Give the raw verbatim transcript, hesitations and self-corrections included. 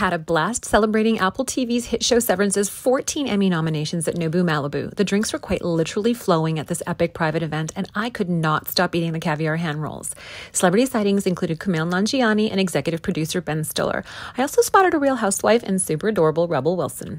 had a blast celebrating Apple T V's hit show Severance's fourteen Emmy nominations at Nobu Malibu. The drinks were quite literally flowing at this epic private event, and I could not stop eating the caviar hand rolls. Celebrity sightings included Kumail Nanjiani and executive producer Ben Stiller. I also spotted a Real Housewife and super adorable Rebel Wilson.